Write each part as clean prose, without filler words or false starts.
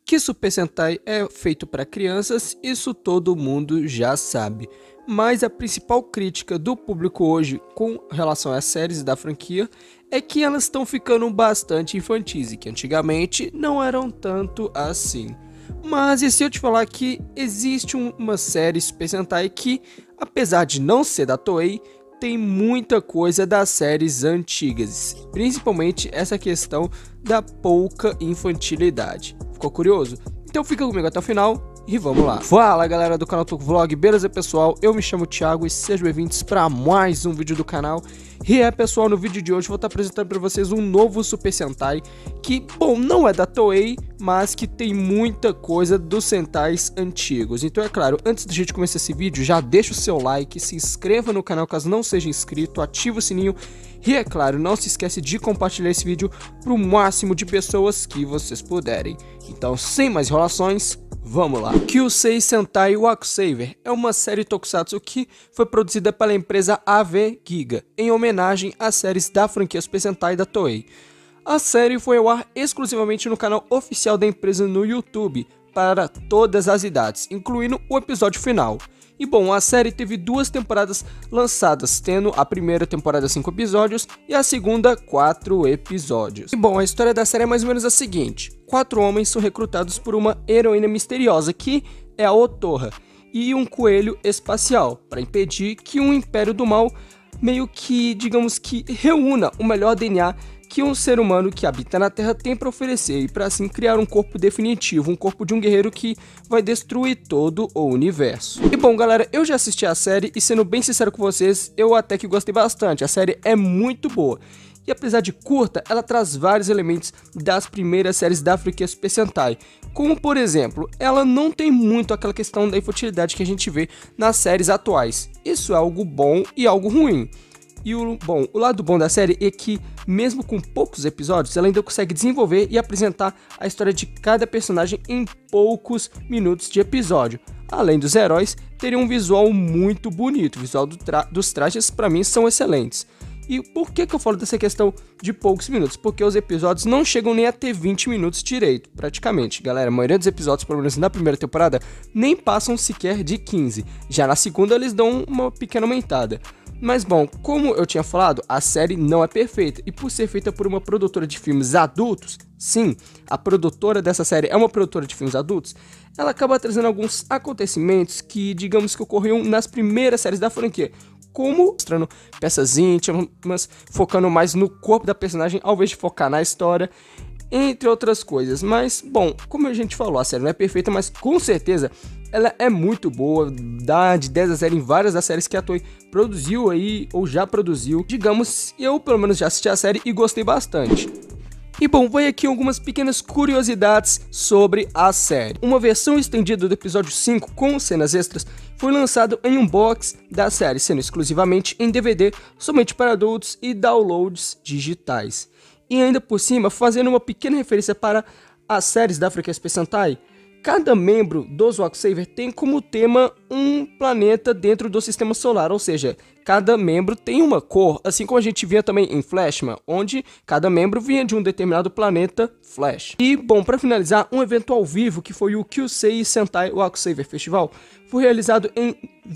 Que Super Sentai é feito para crianças, isso todo mundo já sabe. Mas a principal crítica do público hoje com relação às séries da franquia é que elas estão ficando bastante infantis e que antigamente não eram tanto assim. Mas e se eu te falar que existe uma série Super Sentai que, apesar de não ser da Toei, tem muita coisa das séries antigas, principalmente essa questão da pouca infantilidade. Ficou curioso? Então fica comigo até o final e vamos lá. Fala galera do canal Toco Vlog, beleza pessoal? Eu me chamo Thiago e sejam bem-vindos para mais um vídeo do canal. E pessoal, no vídeo de hoje eu vou estar apresentando para vocês um novo Super Sentai que, bom, não é da Toei, mas que tem muita coisa dos Sentais antigos. Então é claro, antes da gente começar esse vídeo, já deixa o seu like, se inscreva no canal caso não seja inscrito, ativa o sininho e é claro, não se esquece de compartilhar esse vídeo para o máximo de pessoas que vocês puderem. Então, sem mais enrolações, vamos lá. Kyusei Sentai Wakusaver é uma série tokusatsu que foi produzida pela empresa AV Giga, em homenagem às séries da franquia Super Sentai da Toei. A série foi ao ar exclusivamente no canal oficial da empresa no YouTube, para todas as idades, incluindo o episódio final. E bom, a série teve 2 temporadas lançadas, tendo a primeira temporada 5 episódios e a segunda 4 episódios. E bom, a história da série é mais ou menos a seguinte: 4 homens são recrutados por uma heroína misteriosa, que é a Otorra, e um coelho espacial, para impedir que um império do mal meio que, digamos que, reúna o melhor DNA que um ser humano que habita na Terra tem para oferecer, e para assim criar um corpo definitivo, um corpo de um guerreiro que vai destruir todo o universo. E bom galera, eu já assisti a série e sendo bem sincero com vocês, eu até que gostei bastante, a série é muito boa. E apesar de curta, ela traz vários elementos das primeiras séries da franquia Super Sentai, como por exemplo, ela não tem muito aquela questão da infantilidade que a gente vê nas séries atuais. Isso é algo bom e algo ruim. E o lado bom da série é que, mesmo com poucos episódios, ela ainda consegue desenvolver e apresentar a história de cada personagem em poucos minutos de episódio. Além dos heróis, teria um visual muito bonito, o visual dos trajes para mim são excelentes. E por que eu falo dessa questão de poucos minutos? Porque os episódios não chegam nem a ter 20 minutos direito, praticamente. Galera, a maioria dos episódios, pelo menos na primeira temporada, nem passam sequer de 15. Já na segunda eles dão uma pequena aumentada. Mas bom, como eu tinha falado, a série não é perfeita, e por ser feita por uma produtora de filmes adultos, sim, a produtora dessa série é uma produtora de filmes adultos, ela acaba trazendo alguns acontecimentos que, digamos que ocorriam nas primeiras séries da franquia, como mostrando peças íntimas, focando mais no corpo da personagem ao invés de focar na história, entre outras coisas. Mas, bom, como a gente falou, a série não é perfeita, mas com certeza ela é muito boa, dá de 10 a 0 em várias das séries que a Toei produziu aí, ou já produziu. Digamos, eu pelo menos já assisti a série e gostei bastante. E bom, vai aqui algumas pequenas curiosidades sobre a série. Uma versão estendida do episódio 5 com cenas extras foi lançado em um box da série, sendo exclusivamente em DVD, somente para adultos e downloads digitais. E ainda por cima, fazendo uma pequena referência para as séries da franquia Super Sentai, cada membro dos Wakusaver tem como tema um planeta dentro do sistema solar, ou seja, cada membro tem uma cor, assim como a gente via também em Flashman, onde cada membro vinha de um determinado planeta Flash. E bom, para finalizar, um evento ao vivo que foi o Kyusei Sentai Wakusaver Festival foi realizado em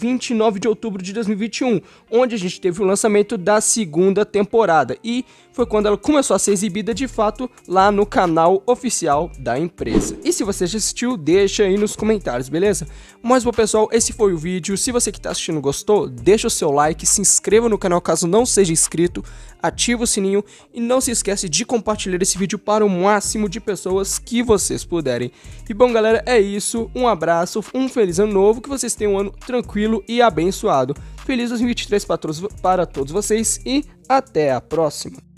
29 de outubro de 2021, onde a gente teve o lançamento da segunda temporada, e foi quando ela começou a ser exibida de fato lá no canal oficial da empresa. E se você já assistiu, deixa aí nos comentários, beleza? Mas bom pessoal, esse foi o vídeo. Se você que está assistindo gostou, deixa o seu like, se inscreva no canal caso não seja inscrito, ativa o sininho e não se esquece de compartilhar esse vídeo para o máximo de pessoas que vocês puderem. E bom galera, é isso, um abraço, um feliz ano novo, que vocês tenham um ano tranquilo e abençoado. Feliz 2023 para todos vocês e até a próxima.